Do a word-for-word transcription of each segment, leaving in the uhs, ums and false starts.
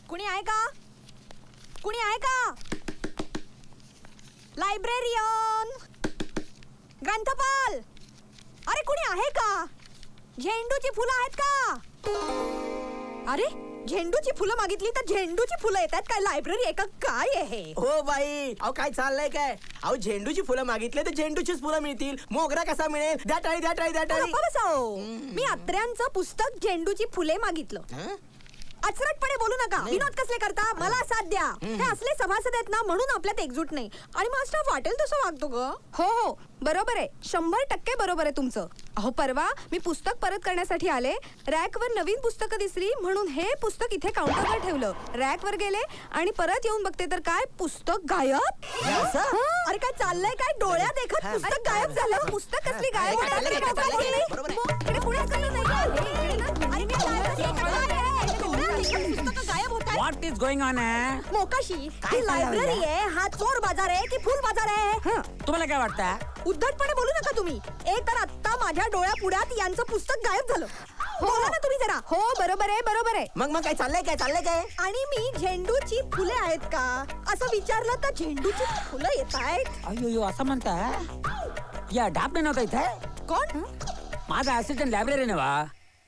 कुणी आहे का? कुणी आहे का? लायब्रेरियन, ग्रंथपाल, अरे कुणी आहे का? झेंडूची फुलं आहेत का? अरे झेंडूची फुलं मागितली तर झेंडूची फुलं येतात काय? लायब्ररी आहे का काय आहे? हो बाई, अहो काय चाललंय काय? अहो झेंडूची फुलं मागितले तर झेंडूचीच फुलं मिळतील. मोगरा कसा मिळेल? द्या टाळी, द्या टाळी, द्या टाळी. मी आत्र्यांचं पुस्तक झेंडूची फुले मागितलं. अचरटपणे बोलू नका. विनोद कसले करता? मला साथ द्या. हे असले सभासद आहेत ना, म्हणून आपल्यात एकजूट नाही. आणि मग स्टाफ वाटेल तसं वागतो ग. हो हो बरोबर आहे, शंभर टक्के बरोबर आहे तुमचं. अहो परवा मी पुस्तक परत करण्यासाठी आले, रॅकवर नवीन पुस्तकं दिसली म्हणून हे पुस्तक इथे काउंटरवर ठेवलं. रॅकवर गेले आणि परत येऊन बघते तर काय पुस्तक गायब. अरे काय चाललंय काय? डोळ्या देखत पुस्तक गायब झालं. पुस्तक कसली गायब? What is going on? Mokashi, ही लायब्ररी आहे, हा चोर बाजार आहे की फुल बाजार आहे? तुम्हाला काय वाटतं? उद्धटपणे बोलू नका तुम्ही. एक तर आता माझ्या डोळ्या पुढ्यात यांचं पुस्तक गायब झालं. बोला ना तुम्ही जरा. हो बरोबर आहे बरोबर आहे. मग मग काय चाललंय काय चाललंय काय? आणि मी झेंडूची फुले आहेत का असं विचारलं तर झेंडूची फुलं येत आहेत. अयो असं म्हणता? या ढापणे नव्हता इथे? कोण? माझा असिस्टंट लायब्ररी नवा.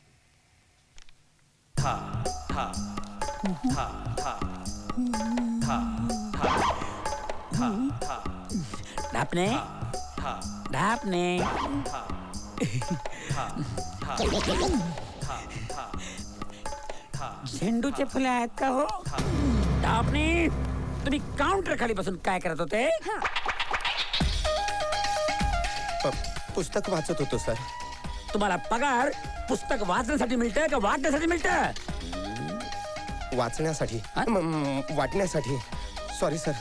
ढापणे ढापणे झेंडूचे फुले आहेत का हो? ढापणे तुम्ही काउंटर खाली बसून काय करत होते? पुस्तक वाचत होतो सर. तुम्हाला पगार पुस्तक वाचण्यासाठी मिळतं का वाटण्यासाठी मिळतं? वाचण्यासाठी, वाटण्यासाठी. Sorry sir.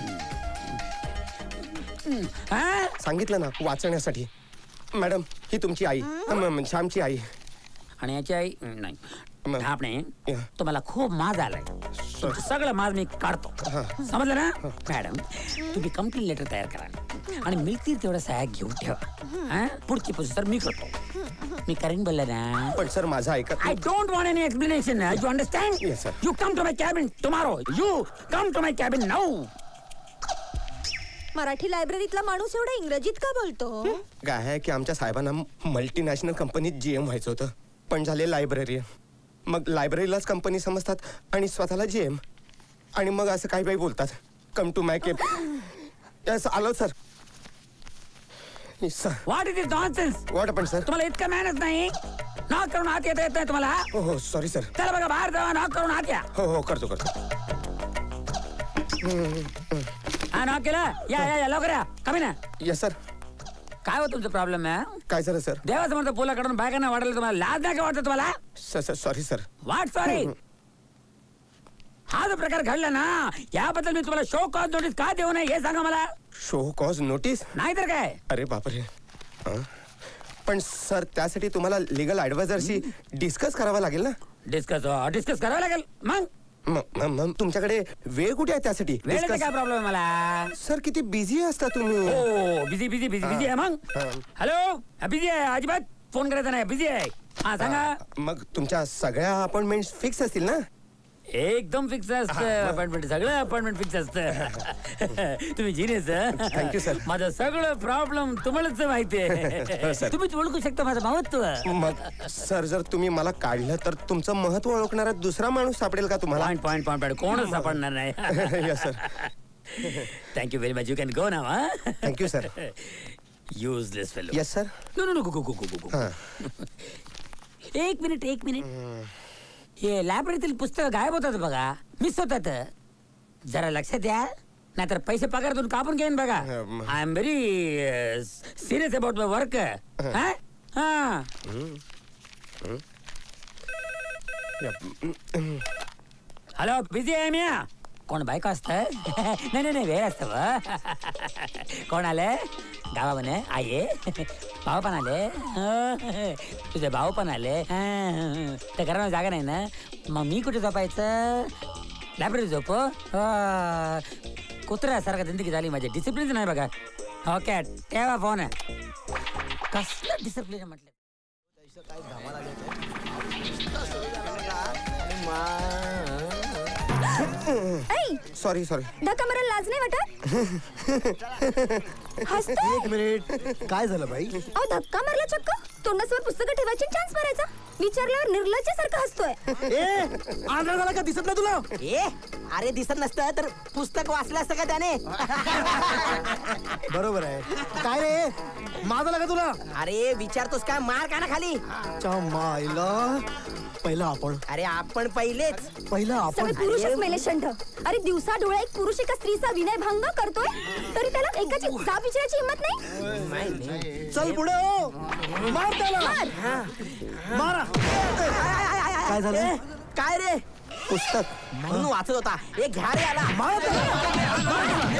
सांगितलं ना वाचण्यासाठी. मॅडम ही तुमची आई, श्यामची आई. आणि याची आई नाही. ढापणे तुम्हाला खूप माज आलाय. सगळं माज मी काढतो, समजलं ना? मॅडम तुम्ही कंप्लेंट लेटर तयार करा आणि मिळतील तेवढ्या सह्या घेऊन ठेवा. पुढची प्रोसेस मी करतो. मी करेन बोलला ना. पण सर माझा ऐका. I don't want any explanation. You understand? Yes sir. You come to my cabin tomorrow. You come to my cabin now. Marathi लायब्ररीतला माणूस एवढा इंग्रजीत का बोलतो? काय आहे की आमच्या साहेबांना मल्टीनॅशनल कंपनीत जीएम व्हायचं होतं, पण झाले लायब्ररी. मग लायब्ररीलाच कंपनी समजतात आणि स्वतःला जीएम. आणि मग असं काही बाई बोलतात come to my cab. Yes आलो sir. What is this nonsense? What आपण सर? तुम्हाला इतकं मेहनत नाही? नॉक करून आत येता येत नाही तुम्हाला? हो हो सॉरी सर. चला बघा बाहेर जावा, नॉक करून आत या. हो हो करतो करतो. हा नॉक केलं. या या या लवकर या. कमी ना. Yes sir. काय हो तुमचा प्रॉब्लेम आहे? काय सर? सर देवासमोर पोला काढून बायकांना वाढलं तुम्हाला लाज नाही का वाटत तुम्हाला? Sir sorry sir. What sorry? हा जो प्रकार घडला ना याबद्दल मी तुम्हाला शो कॉज नोटीस का देऊ नये हे सांगा मला. Show cause notice? नाही तर काय. अरे बापरे. पण सर त्यासाठी तुम्हाला लिगल ऍडवायझरशी डिस्कस करावं लागेल ना. डिस्कस डिस्कस करावं लागेल. मग मग तुमच्याकडे वेळ कुठे आहे त्यासाठी? वेळेचा काय प्रॉब्लेम मला? सर किती बिझी असता तुम्ही. हो बिझी बिझी बिझी बिझी आहे. मग हॅलो बिझी आहे, अजिबात फोन करायचा नाही, बिझी आहे. हा सांगा. मग तुमच्या सगळ्या अपॉइंटमेंट फिक्स असतील ना? एकदम फिक्स असतं अपॉइंटमेंट, सगळं अपॉइंटमेंट फिक्स असतं. तुम्ही जिनियस. Thank you sir. माझं सगळं प्रॉब्लेम तुम्हालाच माहिती आहे. तुम्हीच ओळखू शकता माझं महत्व. मग सर जर तुम्ही मला काढलं तर तुमचं महत्व ओळखणारा दुसरा माणूस सापडेल का तुम्हाला? पॉइंट पॉइंट पॉइंट कोणच सापडणार नाही. Yes sir. Thank you very much. You can go now. Thank you sir. Useless fellow. Yes sir. No no no go go go go. एक मिनिट एक मिनिट. हे लायब्ररीतील पुस्तकं गायब होतात बघा, मिस होतात. जरा लक्षात द्या, नाहीतर पैसे पगारातून कापून घेईन बघा. I am very serious about my work. Hello busy आहे मी. कोण बायको असत? नाही नाही नाही वेळ असत. कोण आलं? गावा म्हणे आई आहे, भाऊ पण आले, तुझे भाऊ पण आले. त्या घराला जागा नाही ना, मग मी कुठे झोपायचं? लायब्ररी झोप. कुत्र्यासारखा जिंदगी झाली माझी, डिसिप्लिन नाही बघा. ओके ठेवा फोन. कसलं डिसिप्लिन म्हटलं? ऐ, सॉरी सॉरी. धक्का मारायला लाज नाही वाटत? हसतोय? एक मिनिट, काय झालं बाई? अहो धक्का मारला चक्क. तोंडासमोर पुस्तकं ठेवायची चान्स मारायचा. विचारल्यावर निर्लज्जासारखं हसतोय. ए आंधळा झाला का? दिसत नाही तुला? ए अरे दिसत नसतं तर पुस्तक वाचलं असतं का त्याने? बरोबर आहे. काय रे, माझा लागा तुला? अरे विचारतोस काय? मार का ना खाली. च्या मायला, पहिला आपण अरे आपण पहिलेच. पहिला आपण सगळे पुरुषच मेले शंठ. अरे दिवसा डोळा एक पुरुष एका स्त्रीचा विनयभंग करतोय तरी त्याला एकाची जाब विचारायची हिंमत नाही. नाही, नाही. चल पुढे हो. मार त्याला. मारा. काय झालं? ए, काय रे? पुस्तक म्हणून वाचत होता. ए घ्या रे याला. मार त्याला.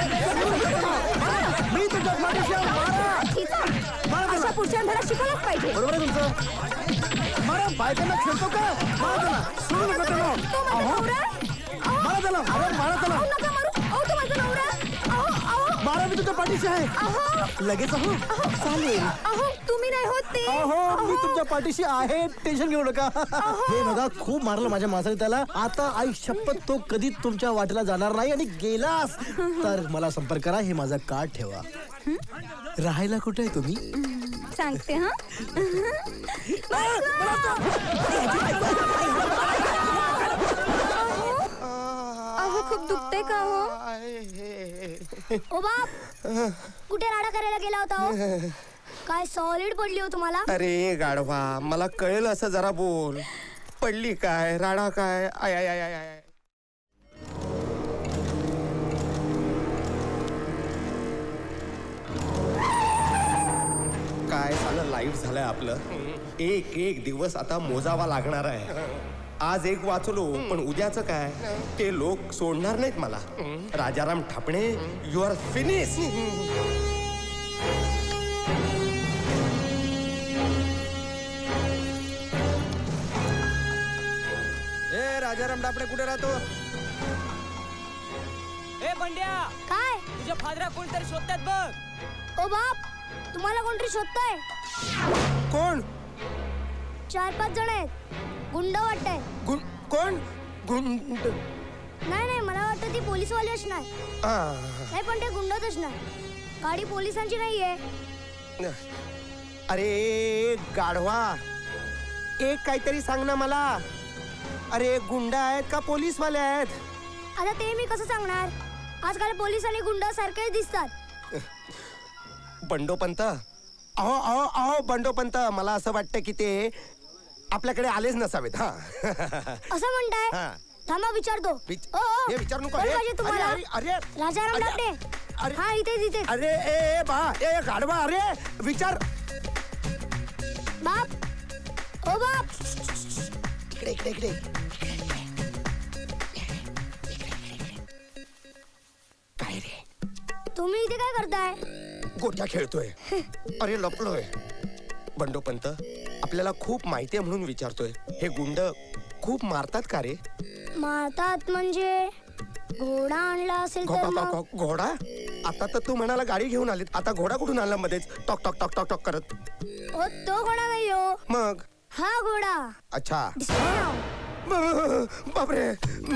मी तुझ्या पाठीशी आहे. मारा. ठीचा. मार अशा त्याला. पुरुषांना शिकायलाच पाहिजे. बरोबर आहे तुमचं. मारा. बायकांना खेळतो का? मारा त्याला. सोडू नका त्याला. तो माझा अहो, नवरा. अहो, मारा त्याला. अरे मारा त्याला. अहो, नका मारू. अहो, तो माझा नवरा. अहो, अहो, मारा, मी तुझ्या पाठीशी आहे. अहो, लगेच अहो चालेल. अहो, तुम्ही नाही होत ते. अहो मी तुमच्या पाठीशी आहे, टेन्शन घेऊ नका. हे बघा, खूप मारलं माझ्या माणसाने त्याला. आता आई शपथ तो कधी तुमच्या वाटेला जाणार नाही आणि गेलास तर मला संपर्क करा. हे माझा कार्ड ठेवा. राहायला कुठे आहे तुम्ही? सांगते हा. अहो खूप दुखते का हो? ओ बाप, कुठे राडा करायला गेला होता हो? काय सॉलिड पडली हो तुम्हाला? अरे गाढवा, मला कळेल असं जरा बोल. पडली काय? राडा काय? I I I I I. काय झालं? लाईव्ह झालंय आपलं. एक एक दिवस आता मोजावा लागणार आहे. आज एक वाचलो पण उद्याचं काय? ते लोक सोडणार नाहीत मला. Rajaram Thapne, you are finish. ए राजाराम डापडे कुठे राहतो? ए बंड्या, काय? तुझ्या फादरा कोणतरी शोधतात बघ. ओ बाप, तुम्हाला कोणतरी शोधतंय. कोण? चार पाच जण आहेत. गुंड वाटतंय. गुं कोण? गुंड? नाही नाही, मला वाटतं ती पोलीसवाली असणार. आ. नाही पण ते गुंडच असणार. गाडी पोलिसांची नाहीये. अरे गाढवा, एक काहीतरी सांग ना मला. अरे गुंड आहेत का पोलीसवाले आहेत? आता ते मी कसं सांगणार? आजकाल पोलीस आणि गुंड सारखेच दिसतात. बंडोपंत, अहो अहो अहो बंडोपंत, मला असं वाटतं की ते आपल्याकडे आलेच नसावेत. हा असं म्हणताय? हा. थांबा विचारतो. विच- ओ, ओ, हे विचारू नको. कोण अरे, पाहिजे तुम्हाला? अरे, अरे, अरे. राजाराम अरे, डापडे. अरे. हा इथे इथे. अरे ए ए, बा ए गाढवा, अरे विचार. बाप, ओ बाप. इकडे इकडे इकडे. काय रे? तुम्ही इथे काय करताय? गोट्या खेळतोय. अरे लपलोय. बंडोपंत, आपल्याला खूप माहिती आहे म्हणून विचारतोय. हे गुंड खूप मारतात का रे? मारतात म्हणजे घोडा आणला असेल घो- तर घो- मग. घो- घोडा? आता तर तू म्हणाला गाडी घेऊन आलीत, आता घोडा कुठून आणला मध्येच talk talk talk talk talk करत? ओ तो घोडा नाही हो, मग हा घोडा. अच्छा. दिसतोय ना? ब- बापरे.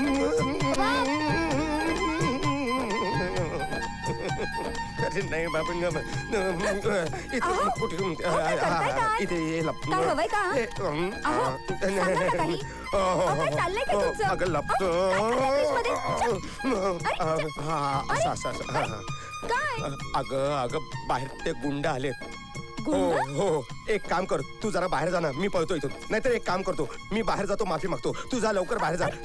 अरे नाही बाबा, न- न- इथे कुठे काय करताय काय? इथे ये लप. काय हवंय का? ए, अम, अहो, अ, सांगा ना काही. हो, हो, अहो, काय हो. चाललंय काय तुमचं? अगं लपतो. अहो, काय चाललंय फ्रीजमध्ये? अ, अरे, हा हा, असं असं असं, हा, हा. काय? अगं अगं बाहेर ते गुंड आलेत. हो गुंड? हो, एक काम कर, तू जरा बाहेर जा ना, मी पळतो इथून. नाहीतर एक काम करतो, मी बाहेर जातो, माफी मागतो. तू जा लवकर बाहेर जा.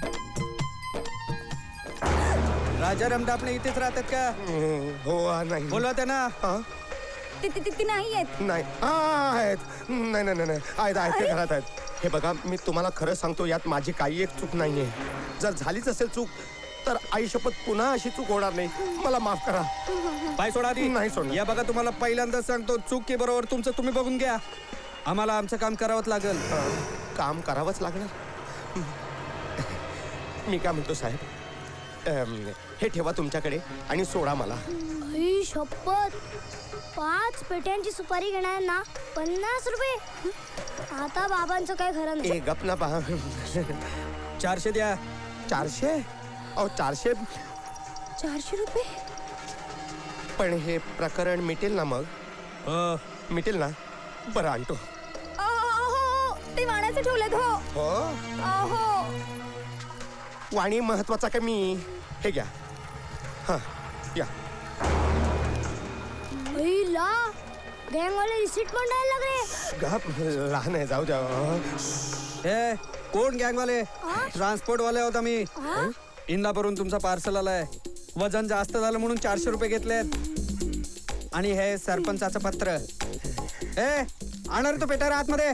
राजाराम डापणे इथेच राहतात का? हो हा, नाही बोलवा त्यांना. हा? ती ती- ती ती नाही आहेत. नाही हा आहेत. नाही नाही नाही नाही. आहेत आहेत ते घरात आहेत. हे बघा, मी तुम्हाला खरं सांगतो, यात माझी काही एक चूक नाहीये. जर झालीच असेल चूक तर आई शपथ पुन्हा अशी चूक होणार नाही. मला माफ करा. पाय सोडा आधी. नाही सोडणार. या बघा, तुम्हाला पहिल्यांदाच सांगतो, चूक की बरोबर तुमचं तुम्ही बघून घ्या. आम्हाला आमचं काम करावंच लागेल. काम करावंच लागणार. मी काय म्हणतो साहेब, अम, हे ठेवा तुमच्याकडे आणि सोडा मला. आई शपथ, पाच पेट्यांची सुपारी घेणार ना, पन्नास रुपये. आता बाबांचं काय खरं नाही. ए गप ना पहा. चारशे द्या. चारशे? अहो चारशे चारशे रुपये पण हे प्रकरण मिटेल ना मग? अ, मिटेल ना? बरं आणतो. अहो, ते वाण्याचं ठेवलेत हो. हो अहो वाणी महत्वाचा का मी? हे घ्या. हा या. ला गँग वाले रिसीट पण द्यायला लागले. गप लहान आहे, जाऊ द्या. ए कोण गँग वाले? ट्रान्सपोर्ट वाले आहोत आम्ही. इंदापूरून तुमचा पार्सल आलाय. वजन जास्त झालं म्हणून चारशे रुपये घेतलेत. आणि हे सरपंचाचं पत्र. ए आणणार तो पेटार आतमध्ये.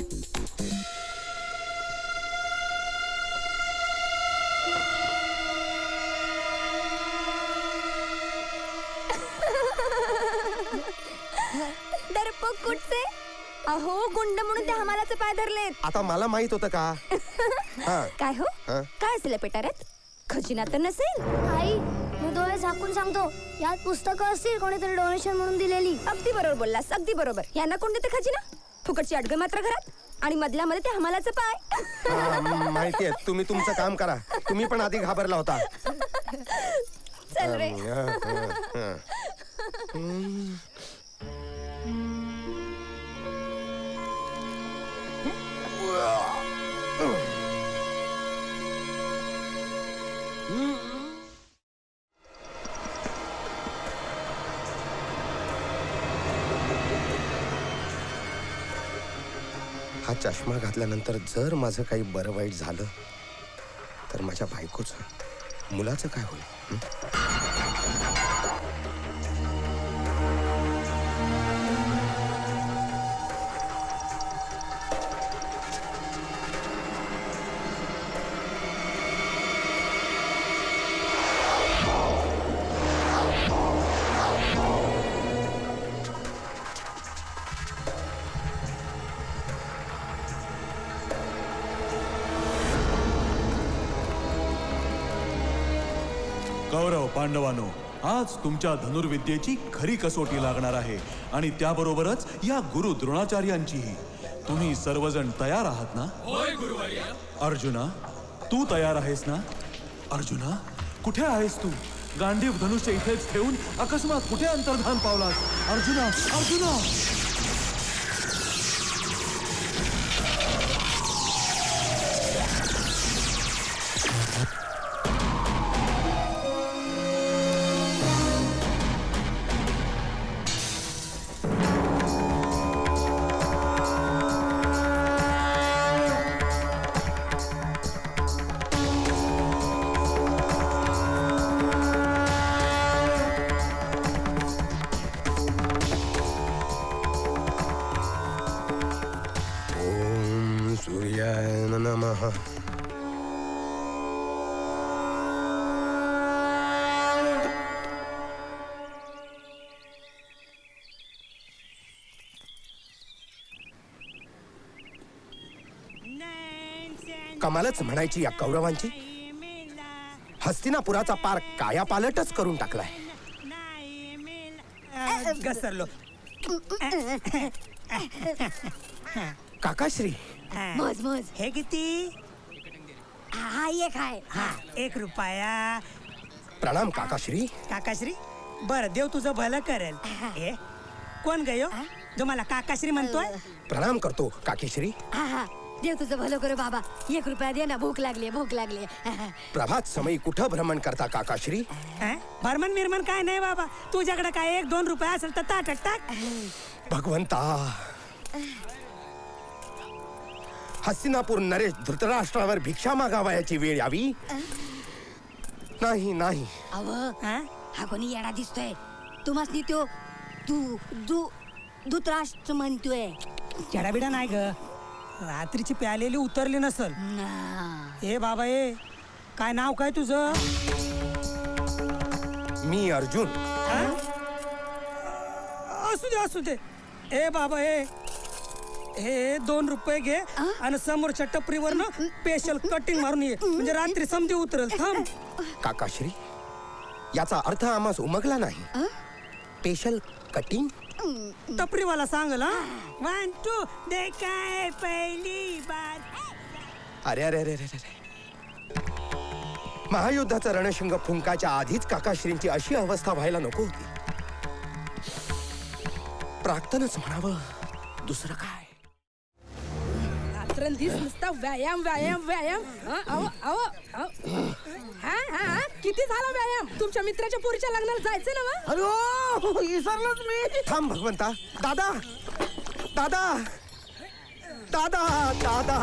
डरपोक कुठचे? अहो गुंड म्हणून ते हमालाचे पाय धरलेत. आता मला माहित होतं का? हा. काय हो? हा? काय असेल पेटाऱ्यात? खजिना तर नसेल. आई मी डोळे झाकून सांगतो, यात पुस्तकं असतील कोणीतरी डोनेशन म्हणून दिलेली. अगदी बरोबर बोललास, अगदी बरोबर. यांना कोण देते खजिना? फुकटची अडगळ मात्र घरात आणि मधल्या मध्ये ते हमालाचं पाय. हा, माहितीये. तुम्ही तुमचं काम करा. तुम्ही पण आधी घाबरला होता. चल रे. हा, हा, हा. हम्म. हा चष्मा घातल्यानंतर जर माझं काही बरं वाईट झालं तर माझ्या बायकोचं, मुलाचं काय होईल? हं? कौरव पांडवानो, आज तुमच्या धनुर्विद्येची खरी कसोटी लागणार आहे आणि त्याबरोबरच या गुरु द्रोणाचार्यांचीही. तुम्ही सर्वजण तयार आहात ना? होय गुरुवर्य. अर्जुना, तू तयार आहेस ना? अर्जुना, कुठे आहेस तू? गांडीव धनुष्य इथेच ठेवून अकस्मात कुठे अंतर्धान पावलास? अर्जुना, अर्जुना! कमालच म्हणायची या कौरवांची. हस्तिनापुराचा पार कायापालटच करून टाकलाय. घसरलो. काकाश्री, मज मज. हे किती? हा एक आहे. हा एक रुपया. प्रणाम काकाश्री. काकाश्री, बर देव तुझं भलं करेल. ए कोण गयो जो मला काकाश्री म्हणतोय? प्रणाम करतो काकीश्री. हा हा देव तुझं भलं करू बाबा. एक रुपया दे ना, भूक लागली भूक लागली. प्रभात समय कुठं भ्रमण करता काकाश्री? भरमण मिरमण काय नाही बाबा. तुझ्याकडे काय एक दोन रुपये असेल तर ताटक टाक. भगवंता, हस्तिनापूर नरेश धृतराष्ट्रावर भिक्षा मागावयाची वेळ यावी. नाही नाही. अव हा कोणी येडा दिसतोय. तुम्हाला तो तू दू धृतराष्ट्र म्हणतोय. चढाबिडा नाही ग. रात्रीची प्यालेली उतरली नसल. ए बाबा ए, काय नाव काय तुझं? मी अर्जुन. असू दे असू दे. ए बाबा ए, हे दोन रुपये घे आणि समोरच्या टपरीवर ना स्पेशल कटिंग मारून ये, म्हणजे रात्री समधी उतरल. थांब. काकाश्री, याचा अर्थ आम्हास उमगला नाही. Special cutting? टपरीवाला सांगल. वन टू दे काय पहिली बार. अरे अरे अरे अरे महायुद्धाचा रणशिंग फुंकाच्या आधीच काकाश्रींची अशी अवस्था व्हायला नको होती. प्राक्तनच म्हणावं, दुसरं काय. रात्रंदिवस नुसता व्यायाम व्यायाम व्यायाम हं, अहो, अहो, अहो. हा, हा, हा. किती झाला व्यायाम? तुमच्या मित्राच्या पोरीच्या लग्नाला जायचं ना मग? अरे विसरलोच मी. थांब भगवंता. दादा दादा दादा दादा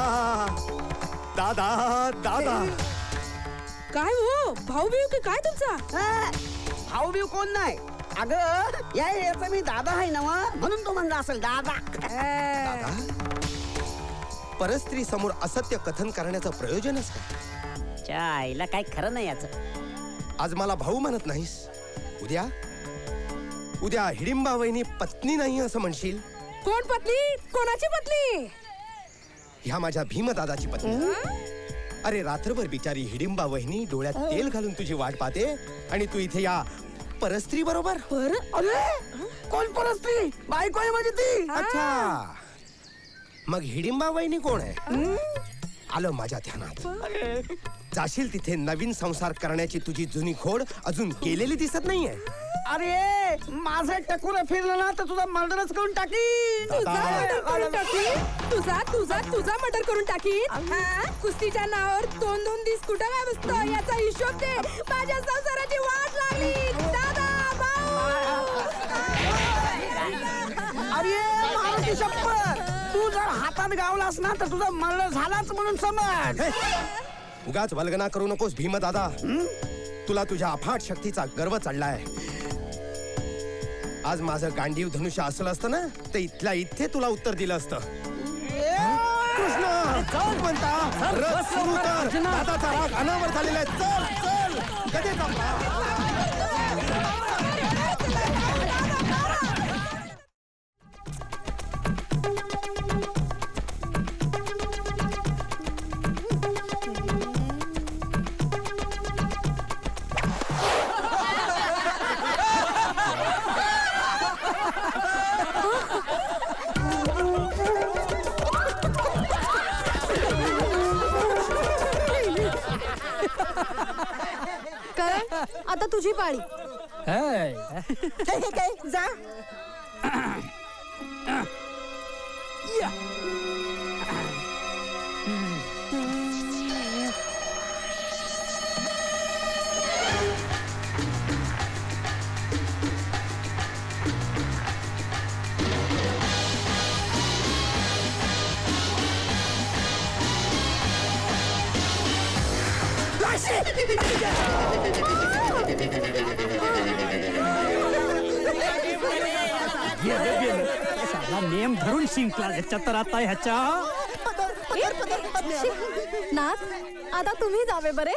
दादा दादा काय हो भाऊ बिऊ की काय तुमचा? भाऊ बिऊ कोण नाही. अगं या याचा मी दादा आहे ना म्हणून तो म्हणला असेल दादा. दादा परस्त्री समोर असत्य कथन करण्याचं प्रयोजनच काय? च्या आईला काय खरं नाही याचं. आज मला भाऊ म्हणत नाहीस, उद्या उद्या हिडिंबा वहिनी पत्नी नाही असं म्हणशील. कोण पत्नी? कोणाची पत्नी? ह्या माझ्या भीमदादाची पत्नी. अरे रात्रभर बिचारी हिडिंबा वहिनी डोळ्यात तेल घालून तुझी वाट पाहते आणि तू इथे या परस्त्री बरोबर. कोण परस्त्री? बायको आहे माझी ती. अच्छा, मग हिडिंबा वहिनी कोण आहे? आलं माझ्या ध्यानात. जाशील तिथे नवीन संसार करण्याची तुझी जुनी खोड अजून गेलेली दिसत नाहीये. अरे माझं टकुरं फिरलं ना तर तुझा मर्डरच करून टाकी. तुझा मर्डर करून टाकी. तुझा तुझा तुझा मर्डर करून टाकी. हा? कुस्तीच्या नावावर दोन दोन दिवस कुठं काय बसतो याचा हिशोब दे. माझ्या संसाराची वाट लागली. दादा भाऊ. अरे महाराष्ट्री शपथ, तू जर हातात गावलास ना तर तुझा मर्डर झालाच म्हणून समज. उगाच वल्गना करू नकोस भीमदादा. तुला तुझ्या अफाट शक्तीचा गर्व चढलाय. आज माझं गांडीव धनुष्य असलं असतं ना तर इथल्या इथे तुला उत्तर दिलं असतं. कृष्ण चल म्हणता, रथ सुरू कर. दादाचा राग अनावर झालेला आहे. चल चल कधी थांबला. आता तुझी पाळी. काय जा. नेम धरून शिंकला ह्याच्या तर आता ह्याच्या. नाथ आता तुम्ही जावे बरे.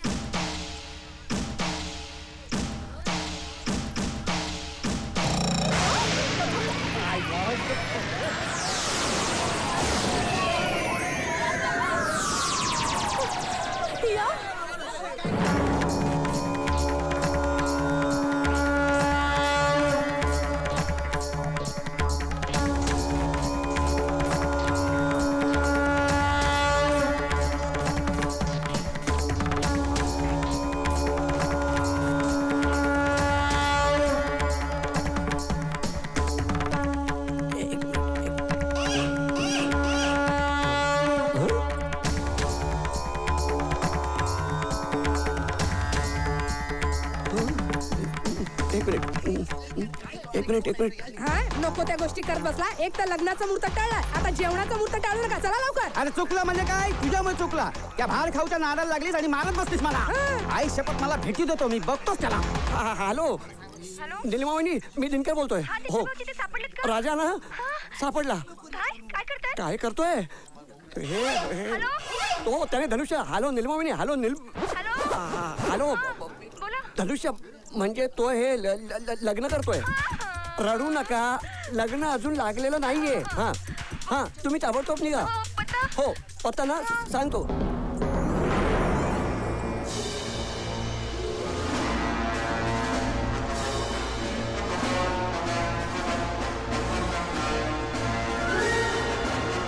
एक मिनिट एक मिनिट. हा नको त्या गोष्टी करत बसला. एक तर लग्नाचा मुहूर्त टाळला, आता जेवणाचा मुहूर्त टाळू नका. चला लवकर. अरे चुकला म्हणजे काय? तुझ्यामुळे चुकला. त्या भार खाऊच्या नादाला लागलीस आणि मारत बसतीस मला. आई शपथ मला भेटी देतो मी, बघतोच त्याला. हॅलो निलिमा वहिनी, मी दिनकर बोलतोय. हो राजा ना सापडला. काय करतोय हे हे तो त्याने धनुष्य. हॅलो निलिमा वहिनी. हॅलो निल हॅलो धनुष्य म्हणजे तो हे ल- ल- लग्न करतोय. रडू नका, लग्न अजून लागलेलं नाहीये. हा हा तुम्ही ताबडतोब निघा. हो पत्ता ना सांगतो.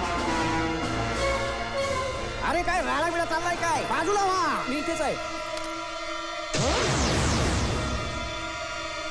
अरे काय राडा बिडा चाललाय काय? बाजूला व्हा. मी इथेच आहे.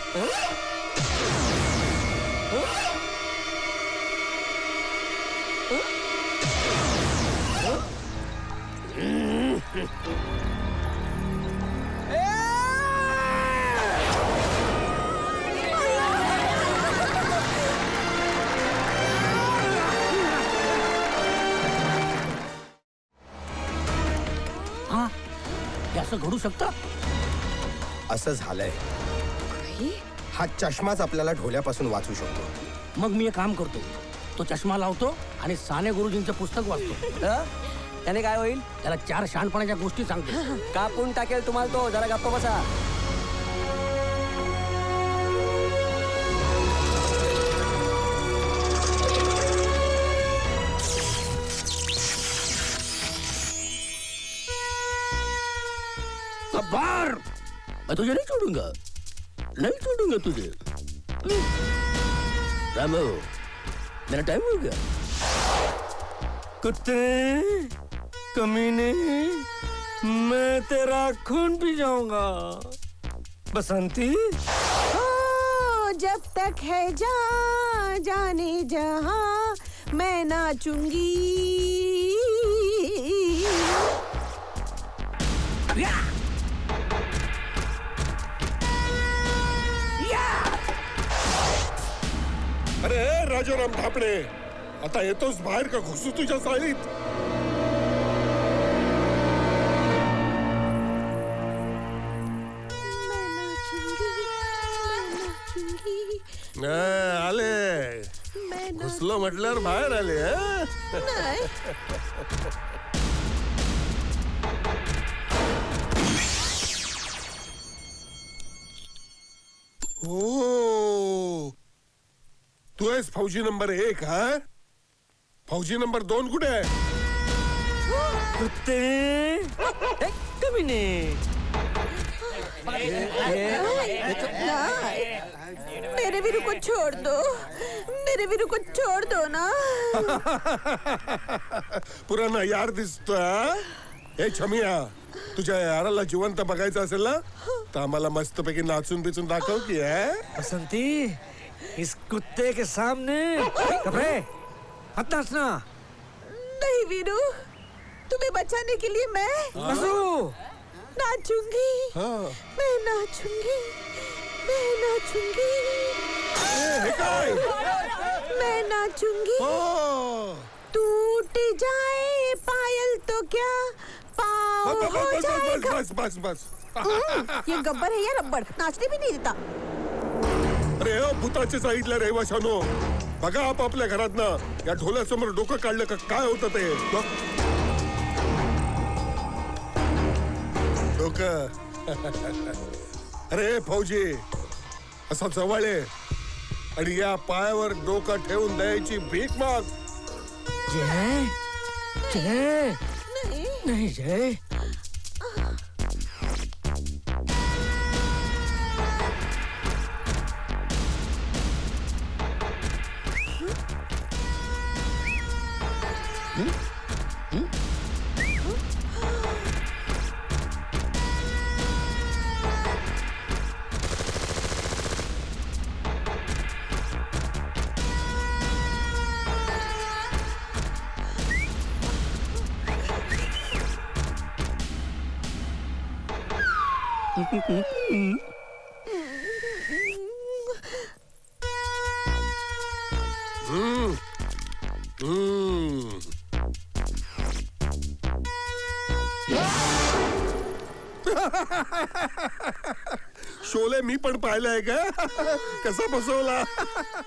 हा हे असं घडू शकतं? असं झालंय. हा चष्माच आपल्याला ढोल्यापासून वाचू शकतो. मग मी एक काम करतो, तो चष्मा लावतो आणि साने गुरुजींचं पुस्तक वाचतो. त्याने काय होईल? त्याला चार शहाणपणाच्या गोष्टी सांगतो. कापून टाकेल तुम्हाला तो. जरा गप्प बसा. गब्बर, मैं तुझे नहीं छोड़ूंगा, नहीं छोड़ूंगा तुझे. रामू, मेरा टाइम हो गया. कुत्ते कमीने, मैं तेरा खून पी जाऊंगा. बसंती, जब तक है जा जाने जहां मैं नाचूंगी. अरे राजाराम धापडे, आता येतोस बाहेर का घुसू तुझ्या चाळीत? आले घुसलो म्हटल्यावर बाहेर आले. हो, तू आहेस फौजी नंबर एक. हा, फौजी नंबर दोन कुठे आहे? कुत्ते कमीने. मेरे वीरू को छोड़ दो, मेरे वीरू को छोड़ दो ना. पुराना यार दिसतोय. हे छमिया, तुझ्या याराला जिवंत बघायचं असेल ना तर आम्हाला मस्तपैकी नाचून बिचून दाखव की. बसंती, इस कुत्ते के सामने घबरे मत नाचना. नहीं वीरू, तुम्हें बचाने के लिए मैं नाचूंगी. मैं नाचूंगी, मैं नाचूंगी, मैं नाचूंगी. टूट जाए पायल तो क्या पाँव हो जाएगा. बस बस बस. ये गब्बर है या रब्बर, नाचने भी नहीं देता. अरे ओ भूताच्या साईडला रहिवाशानो, बघा आपापल्या घरात ना या ढोल्यासमोर डोकं काढलं का काय होतं ते. डोकं. अरे फौजी, असा जवळ आहे आणि या पायावर डोकं ठेवून द्यायची भीक माग. जय जय नहीं जय. हम्म. हम्म. शोले मी पण पाहिलंय का कसा बसवला.